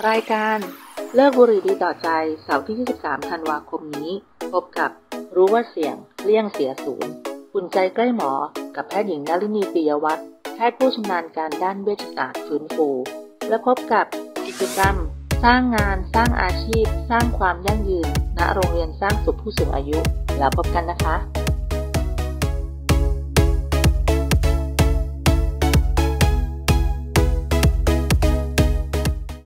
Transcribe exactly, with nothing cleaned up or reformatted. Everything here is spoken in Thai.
รายการเลิกบุหรี่ดีต่อใจเสาร์ที่ยี่สิบสามธันวาคมนี้พบกับรู้ว่าเสี่ยงเลี่ยงเสียศูนย์อุ่นใจใกล้หมอกับแพทย์หญิงนฤนี ปิยวัฒน์แพทย์ผู้ชำนาญการด้านเวชศาสตร์ฟื้นฟูและพบกับกิจกรรมสร้างงานสร้างอาชีพสร้างความยั่งยืนณโรงเรียนสร้างสุขผู้สูงอายุแล้วพบกันนะคะ